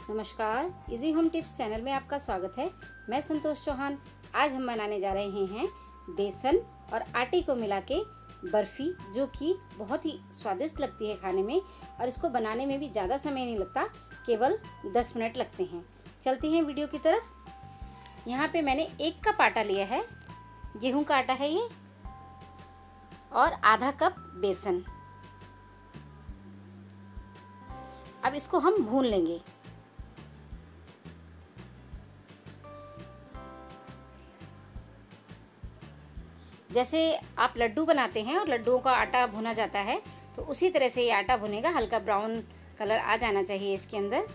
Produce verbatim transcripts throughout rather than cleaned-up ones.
नमस्कार, easy home tips channel में आपका स्वागत है। मैं संतोष चौहान। आज हम बनाने जा रहे हैं बेसन और आटे को मिला के बर्फ़ी, जो कि बहुत ही स्वादिष्ट लगती है खाने में और इसको बनाने में भी ज़्यादा समय नहीं लगता, केवल दस मिनट लगते हैं। चलते हैं वीडियो की तरफ। यहाँ पे मैंने एक कप आटा लिया है, गेहूं का आटा है ये, और आधा कप बेसन। अब इसको हम भून लेंगे। जैसे आप लड्डू बनाते हैं और लड्डुओं का आटा भुना जाता है, तो उसी तरह से ये आटा भुनेगा। हल्का ब्राउन कलर आ जाना चाहिए इसके अंदर।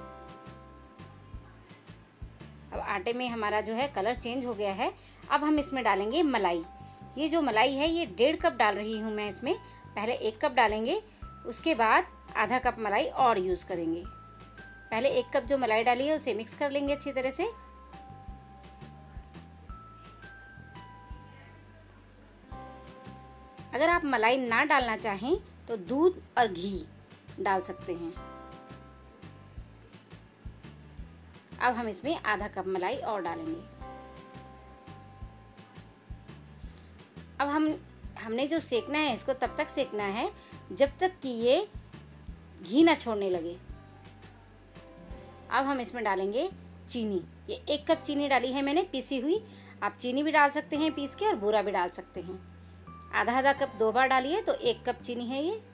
अब आटे में हमारा जो है कलर चेंज हो गया है। अब हम इसमें डालेंगे मलाई। ये जो मलाई है ये डेढ़ कप डाल रही हूँ मैं इसमें। पहले एक कप डालेंगे, उसके बाद आधा कप मलाई और यूज़ करेंगे। पहले एक कप जो मलाई डाली है उसे मिक्स कर लेंगे अच्छी तरह से। अगर आप मलाई ना डालना चाहें तो दूध और घी डाल सकते हैं। अब हम इसमें आधा कप मलाई और डालेंगे। अब हम हमने जो सेकना है इसको तब तक सेकना है जब तक कि ये घी ना छोड़ने लगे। अब हम इसमें डालेंगे चीनी। ये एक कप चीनी डाली है मैंने, पीसी हुई। आप चीनी भी डाल सकते हैं पीस के, और बूरा भी डाल सकते हैं। आधा आधा कप दो बार डालिए तो एक कप चीनी है ये।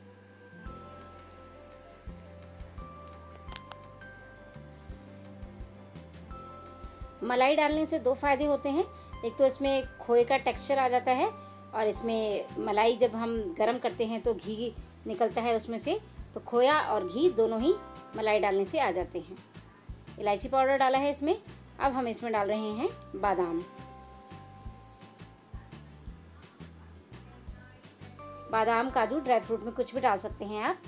मलाई डालने से दो फायदे होते हैं। एक तो इसमें खोए का टेक्सचर आ जाता है, और इसमें मलाई जब हम गरम करते हैं तो घी निकलता है उसमें से, तो खोया और घी दोनों ही मलाई डालने से आ जाते हैं। इलायची पाउडर डाला है इसमें। अब हम इसमें डाल रहे हैं बादाम। बादाम, काजू, ड्राई फ्रूट में कुछ भी डाल सकते हैं आप।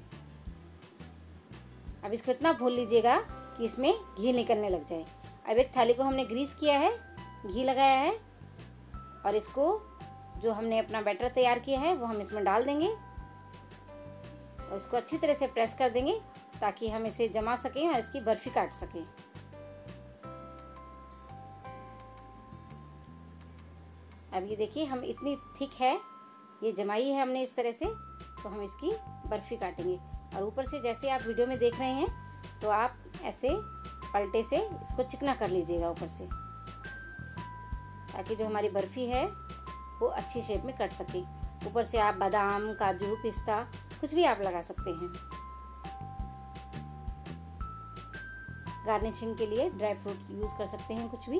अब इसको इतना भून लीजिएगा कि इसमें घी निकलने लग जाए। अब एक थाली को हमने ग्रीस किया है, घी लगाया है, और इसको जो हमने अपना बैटर तैयार किया है वो हम इसमें डाल देंगे और इसको अच्छी तरह से प्रेस कर देंगे ताकि हम इसे जमा सकें और इसकी बर्फी काट सकें। अब ये देखिए, हम इतनी थिक है, ये जमाई है हमने इस तरह से, तो हम इसकी बर्फी काटेंगे। और ऊपर से जैसे आप वीडियो में देख रहे हैं, तो आप ऐसे पलटे से इसको चिकना कर लीजिएगा ऊपर से, ताकि जो हमारी बर्फी है वो अच्छी शेप में कट सके। ऊपर से आप बादाम, काजू, पिस्ता कुछ भी आप लगा सकते हैं। गार्निशिंग के लिए ड्राई फ्रूट यूज़ कर सकते हैं कुछ भी।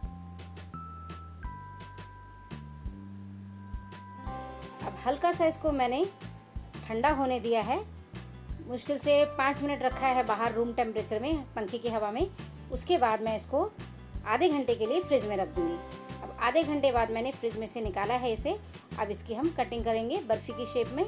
अब हल्का सा इसको मैंने ठंडा होने दिया है। मुश्किल से पाँच मिनट रखा है बाहर रूम टेम्परेचर में, पंखे की हवा में। उसके बाद मैं इसको आधे घंटे के लिए फ्रिज में रख दूँगी। अब आधे घंटे बाद मैंने फ्रिज में से निकाला है इसे। अब इसकी हम कटिंग करेंगे बर्फ़ी की शेप में।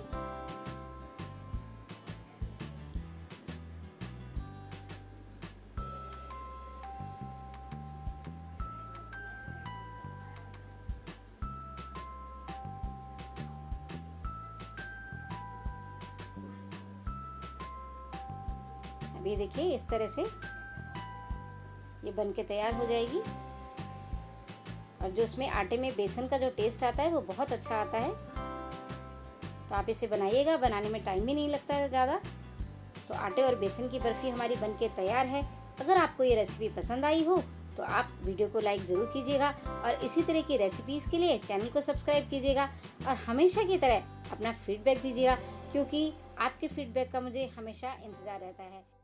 अब ये देखिए, इस तरह से ये बन के तैयार हो जाएगी। और जो इसमें आटे में बेसन का जो टेस्ट आता है वो बहुत अच्छा आता है। तो आप इसे बनाइएगा, बनाने में टाइम भी नहीं लगता है ज़्यादा। तो आटे और बेसन की बर्फ़ी हमारी बन के तैयार है। अगर आपको ये रेसिपी पसंद आई हो तो आप वीडियो को लाइक ज़रूर कीजिएगा, और इसी तरह की रेसिपीज़ के लिए चैनल को सब्सक्राइब कीजिएगा, और हमेशा की तरह अपना फीडबैक दीजिएगा, क्योंकि आपके फीडबैक का मुझे हमेशा इंतज़ार रहता है।